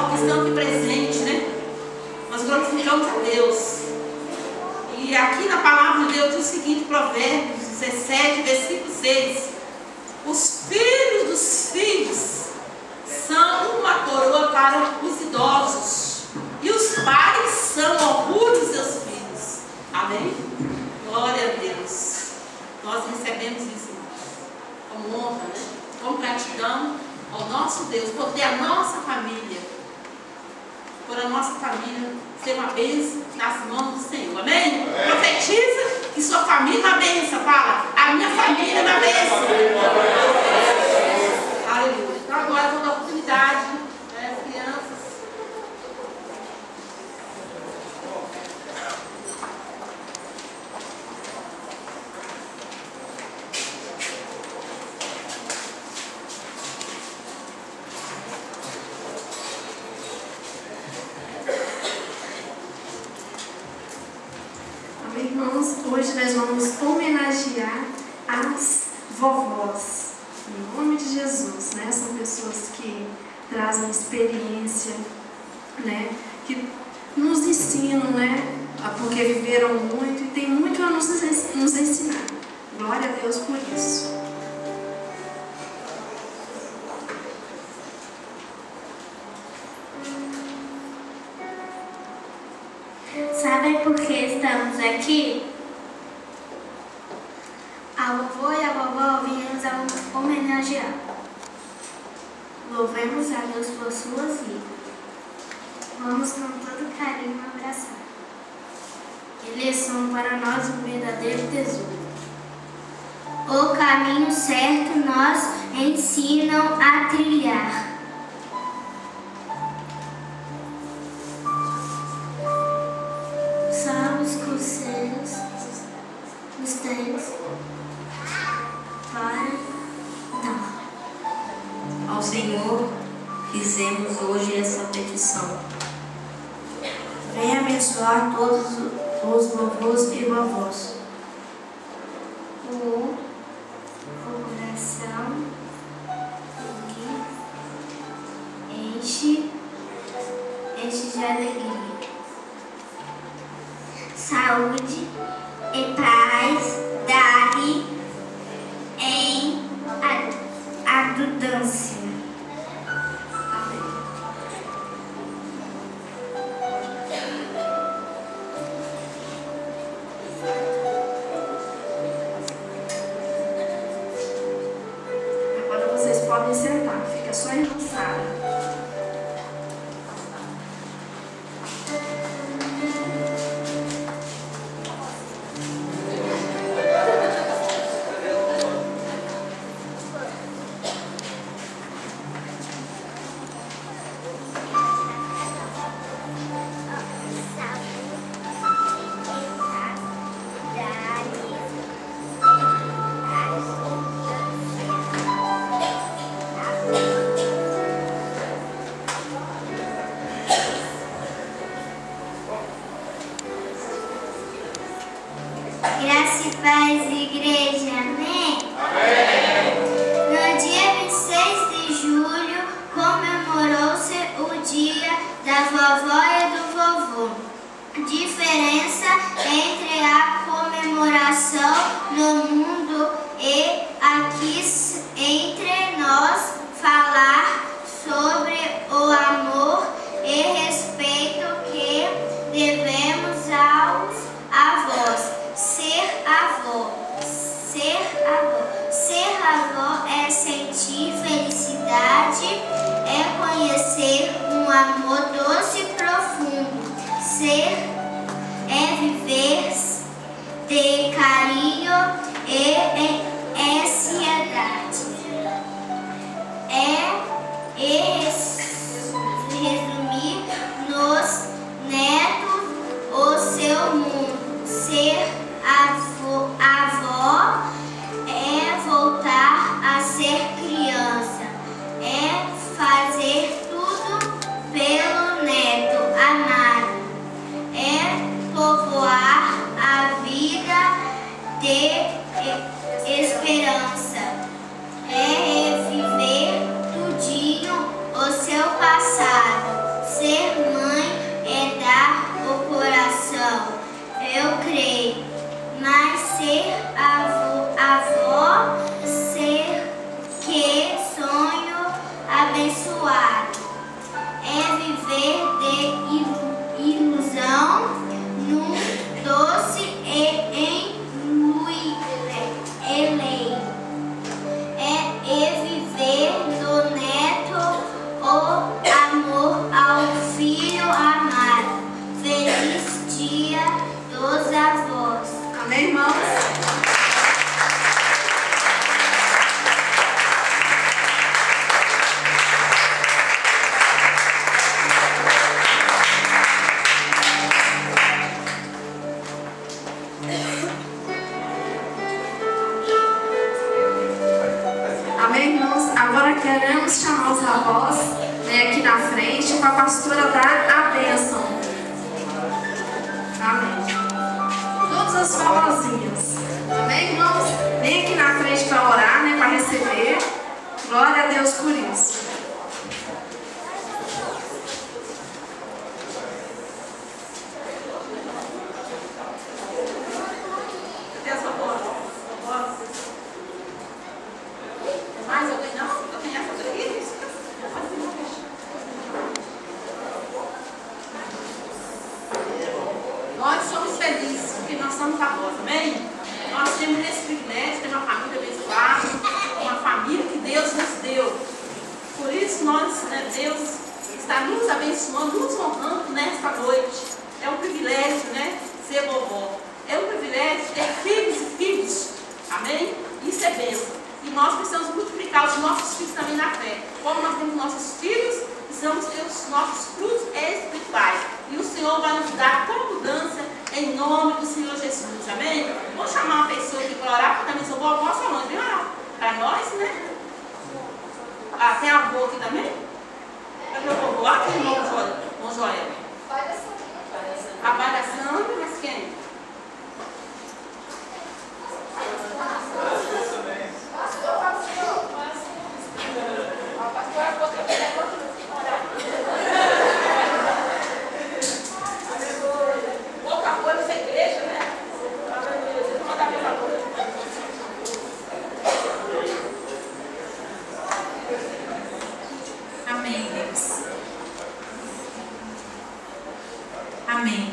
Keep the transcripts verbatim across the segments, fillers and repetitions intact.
que estão aqui presentes, né? Nós glorificamos a Deus. E aqui na palavra de Deus diz o seguinte, Provérbios dezessete, versículo seis. Os filhos dos filhos são uma coroa para os idosos, e os pais são orgulho dos seus filhos. Amém? Glória a Deus. Nós recebemos isso, irmãos, como honra, né? Como gratidão ao nosso Deus, por ter a nossa família, por a nossa família ser uma bênção nas mãos do Senhor. Amém? Amém. Profetiza que sua família é uma bênção. Fala, a minha família é uma bênção. Aleluia. Então agora eu vou dar oportunidade às crianças. Irmãos, hoje nós vamos homenagear as vovós, em nome de Jesus, né? São pessoas que trazem experiência, né? Que nos ensinam, né? Porque viveram muito e tem muito a nos, nos ensinar. Glória a Deus por isso. Sabem por que estamos aqui? A vovó e a vovó viemos a homenagear. Louvemos a Deus por suas vidas. Vamos com todo carinho abraçar. Eles são para nós um verdadeiro tesouro. O caminho certo nos ensinam a trilhar. Os tens para dar. Ao Senhor fizemos hoje essa petição. Venha abençoar todos os vovôs e vovós. O coração enche, enche de alegria. Saúde e paz dá-lhe em abundância. Amém. Agora vocês podem sentar, fica só engrossada. Graça e paz, igreja. Amém? Amém. No dia vinte e seis de julho, comemorou-se o dia da vovó e do vovô. Diferença entre a comemoração no mundo e aqui entre nós, falar sobre o amor e respeito que devemos aos avós. Ser avó, ser avó, ser avó é sentir felicidade, é conhecer um amor doce e profundo. Ser é viver de carinho e ansiedade. É e resumir nos netos o seu mundo. Ser avó, avó é voltar a ser criança, é fazer tudo pelo neto amado, é povoar a vida de esperança, é reviver tudinho o seu passado. Ser mãe é dar o coração, eu creio. Mas ser avó, avó ser que sonho abençoado. É viver de ilusão num doce e em lei. É viver do neto o amor ao filho amado. Feliz dia dos avós. Amém, irmãos? Amém, irmãos? Agora queremos chamar os avós, né, aqui na frente para a pastora dar a bênção. Amém. Todas as vovozinhas. Amém, irmãos? Vem aqui na frente para orar, né, para receber. Glória a Deus por isso. Mais alguém não? Eu tenho essa daqui? Nós somos felizes porque nós somos avós, amém? Nós temos esse privilégio de ter uma família abençoada, uma família que Deus nos deu. Por isso, nós, né, Deus está nos abençoando, nos honrando nesta noite. É um privilégio, né, ser vovó. É um privilégio ter filhos e filhos, amém? Isso é bênção. E nós precisamos multiplicar os nossos filhos também na fé. Como nós temos nossos filhos, precisamos ter os nossos frutos espirituais. E o Senhor vai nos dar com abundância em nome do Senhor Jesus. Amém? Vou chamar uma pessoa aqui para orar, porque também sou vovó, sou longe. Vem orar para nós, né? Ah, tem avô aqui também? É meu vovô. Aqui, irmão Joel. Irmão Joel. A pai da Sandra, mas quem? Amém, Deus. Amém.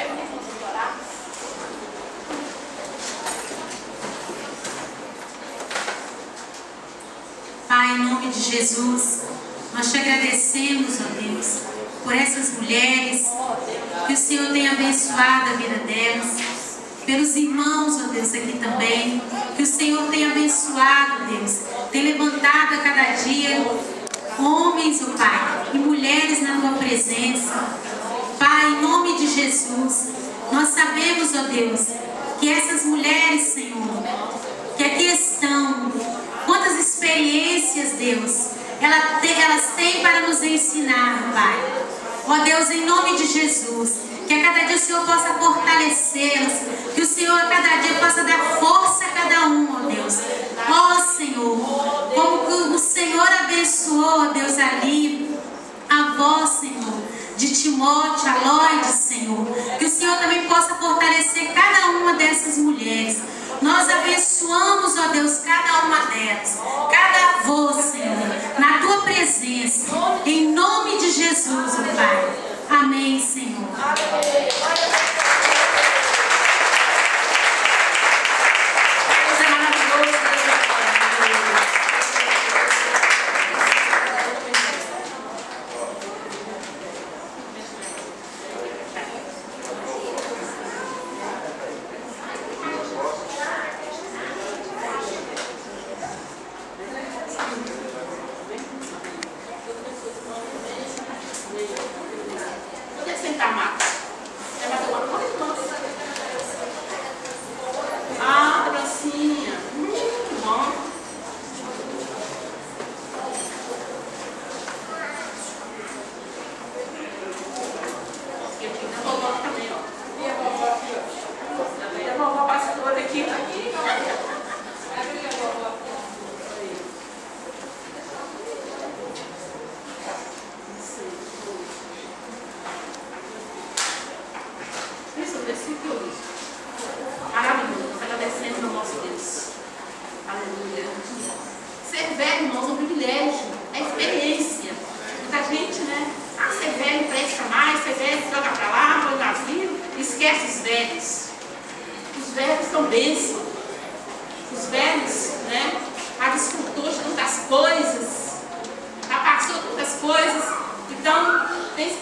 Pai, em nome de Jesus, nós te agradecemos, ó Deus, por essas mulheres, que o Senhor tenha abençoado a vida delas, pelos irmãos, ó Deus, aqui também, que o Senhor tenha abençoado, Deus, tem levantado a cada dia homens, ó Pai, e mulheres na tua presença. Pai, em nome de Jesus, nós sabemos, ó Deus, que essas mulheres, Senhor, que aqui estão, quantas experiências, Deus, elas têm para nos ensinar, Pai. Ó Deus, em nome de Jesus, que a cada dia o Senhor possa fortalecê-las, que o Senhor a cada dia possa dar força a cada um, ó Deus. Ó Senhor, como que o Senhor abençoou, ó Deus, ali, a voz, Senhor, de Timóteo, a Lloyd, Senhor, que o Senhor também possa fortalecer cada uma dessas mulheres. Nós abençoamos, ó Deus, cada uma delas, cada avô, Senhor, na tua presença, em nome de Jesus, ó Pai. Amém, Senhor. Pode sentar, Marcos. versículo maravilhoso, agradecendo ao nosso Deus. Aleluia. Ser velho, irmãos, é um privilégio, é experiência. Muita gente, né? Ah, ser velho presta mais, ser velho joga pra lá, põe no asilo, esquece os velhos. Os velhos são bênçãos. Os velhos, né? Já desfrutou de tantas coisas, já passou tantas coisas. Então,